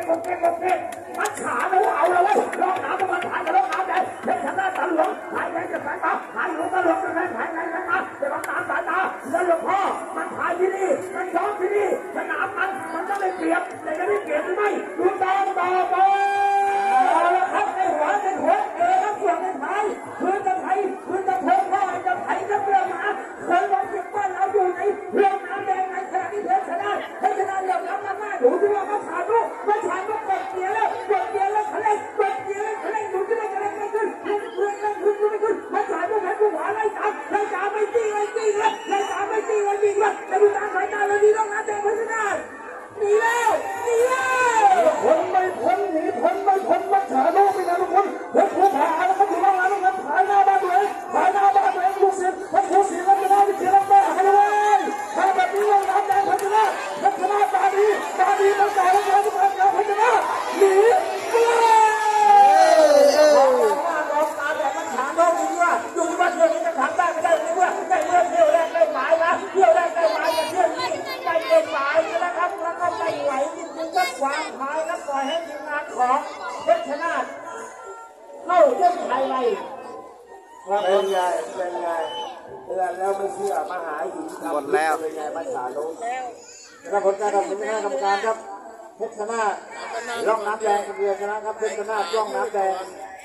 มัดขาเราเอาเลยเว้ยลองน้ำมันถ่ายกับลองน้ำแดงเพชรชนะตาหลวงถ่ายแดงจะสายตาถ่ายหลวงตาหลวงจะแดงถ่ายแดงมาจะบังน้ำสายตาแล้วหลวงพ่อมันถ่ายที่นี่มันย้อมที่นี่สนามมันก็ไม่เปรียบแต่จะได้เปรียบหรือไม่ดูต่อครับในหัวครับส่วนในไทยพื้นจะไทยพื้นจะโผล่พ่อจะไทยจะเปลือกมาเคยบอกที่บ้านเราอยู่ในเรื่องน้ำแดงในขณะที่เพชรชนะเรื่องน้ำหน้าดูที่ว่ามาถ่ายรูปกดเกียร์แล้วเขาเล่นดูที่ว่าจะเล่นไม่ขึ้นไม่ขึ้นมาถ่ายพวกแม่ผู้หวานไล่ตามไม่ตีเลยแต่ดูตามสายตาเลยดีต้องน้ำแดงเพชรชนะหนีแล้วคนไม่พ้นหนีพ้นไม่พ้นมาถ่ายรูปไปนะทุกคนเพชรผู้ผ่าแล้วครับถูกต้องแล้วนะครับถ่ายหน้าบ้านตัวเองลูกศิษย์ท่านผู้ศิษย์แล้วจะได้วิธีรับแม่ให้เลยถ้าแบบนี้เราน้ำแดงเพชรชนะตาดีมันต่อแล้วทุกคนเพชรชนะหนีดูว่าเที่ยวนี้จะทำได้ไม่ได้เมื่อเที่ยวแรกได้หมายนะเที่ยวนี้ได้เต็มหมายแล้วครับแล้วก็ไม่ไหวจริงๆก็ขวางหมายแล้วปล่อยให้ทีมงานของเพชรชนะเข้าเส้นชัยไปเป็นไงเตือนแล้วไม่เชื่อมาหาหินหมดแล้วเป็นไงมาสาโลแล้วผลการตัดสินคณะกรรมการครับเพชรชนะร่องน้ำแดงเรือชนะครับเพชรชนะร่องน้ำแดง